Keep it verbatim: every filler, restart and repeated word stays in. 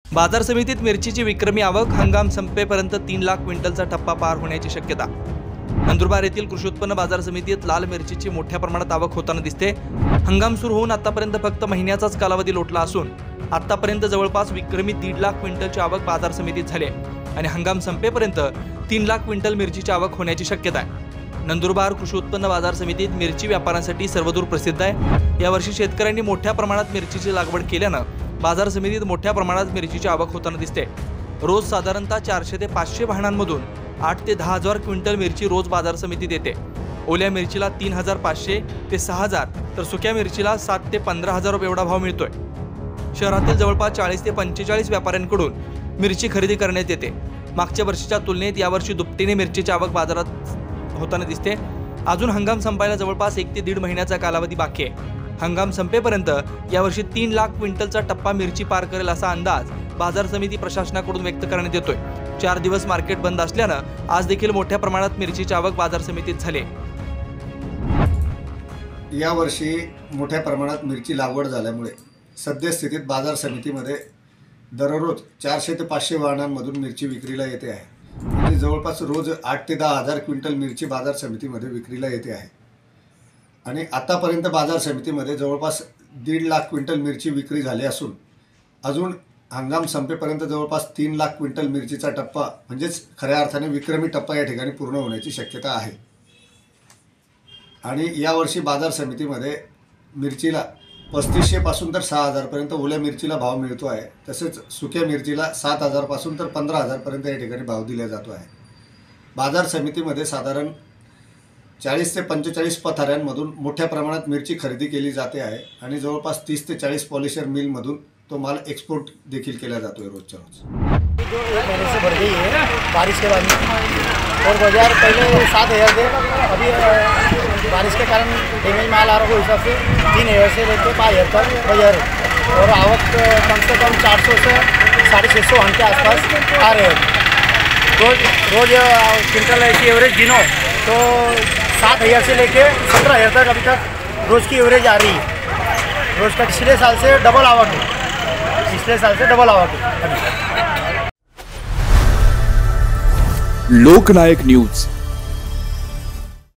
बाजार समितीत मिरचीची विक्रमी आवक, हंगाम संपेपर्यंत तीन लाख क्विंटलचा टप्पा पार होण्याची शक्यता। नंदुरबार येथील कृषी उत्पन्न बाजार समितीत लाल मिरचीची मोठ्या प्रमाणात आवक होताना दिसते। हंगाम सुरू होऊन आतापर्यंत फक्त महिन्याचाच कालावधी लोटला असून आतापर्यंत जवळपास विक्रमी दीड लाख क्विंटलची आवक बाजार समितीत झाली आणि हंगाम संपेपर्यंत तीन लाख क्विंटल मिरचीची आवक होण्याची शक्यता आहे। नंदुरबार कृषी उत्पन्न बाजार समितीत मिरची व्यापारासाठी सर्वदूर प्रसिद्ध आहे। यावर्षी शेतकऱ्यांनी मोठ्या प्रमाणात मिरचीची लागवड केल्यानं बाजार समितीत मोठ्या प्रमाणात मिरचीची आवक होताना दिसते। रोज साधारणतः चारशे ते पाचशे वाहनांमधून आठ ते दहा हजार क्विंटल मिरची रोज बाजार समितीत येते। ओल्या मिरचीला तीन हजार पाचशे ते सहा हजार तर सुक्या मिरचीला सात ते पंधरा हजार रुपये एवढा भाव मिळतोय। शहरातील जवळपास चाळीस ते पंचेचाळीस व्यापाऱ्यांकडून मिरची खरेदी करण्यात येते। मागच्या वर्षीच्या तुलनेत यावर्षी दुपटीने मिरचीची आवक बाजारात होताना दिसते। अजून हंगाम संपायला जवळपास एक ते दीड महिन्याचा कालावधी बाकी आहे। हंगाम संपेपर्यंत यावर्षी तीन लाख क्विंटलचा टप्पा मिरची पार करेल असा अंदाज बाजार समिती प्रशासनाकडून व्यक्त करण्यात येतोय। चार दिवस मार्केट बंद असल्यानं आज देखील मोठ्या प्रमाणात मिरचीची आवक बाजार समितीत झाली। यावर्षी मोठ्या प्रमाणात मिरची लागवड झाल्यामुळे सद्यस्थितीत बाजार समितीमध्ये दररोज चारशे ते पाचशे वाहनांमधून मिरची विक्रीला येते आहे। म्हणजे जवळपास रोज आठ ते दहा हजार क्विंटल मिरची बाजार समितीमध्ये विक्रीला येते आहे आणि आतापर्यंत बाजार समितीमध्ये जवळपास दीड लाख क्विंटल मिरची विक्री झाली असून अजून हंगाम संपेपर्यंत जवळपास तीन लाख क्विंटल मिरचीचा टप्पा म्हणजेच खऱ्या अर्थाने विक्रमी टप्पा या ठिकाणी पूर्ण होण्याची शक्यता आहे। आणि यावर्षी बाजार समितीमध्ये मिरचीला पस्तीसशे पासून तर सहा हजार पर्यंत ओल्या मिरचीला भाव मिळतो आहे। तसेच सुक्या मिरचीला सात हजार पासून तर पंधरा हजार पर्यंत या ठिकाणी भाव दिला जातो आहे। बाजार समितीमध्ये साधारण चाळीस ते पंचेचाळीस पथाऱ्यांमधून मोठ्या प्रमाणात मिरची खरेदी केली जाते आहे आणि जवळपास तीस ते चाळीस पॉलिशर मिलमधून तो माल एक्सपोर्ट देखील केला जातो है रोजच्या रोज। पहले से बढ़ गई है बारिश के बाद में और बाजार पहले सात हज़ार थे, अभी बारिश के कारण डैमेज माल आ रहा है उस हिसाब से तीन हज़ार से लेकर पाँच हज़ार तक बाजार है और आवक कम से कम चार सौ से साढ़े छः सौ हन के आसपास आ रहे हैं। रोज रोज क्विंटल ऐसी एवरेज गिनो तो सात हज़ार से लेकर सत्रह हज़ार तक अभी तक रोज़ की एवरेज आ रही है। रोज़ का पिछले साल से डबल आवक है, पिछले साल से डबल आवक है। लोकनायक न्यूज।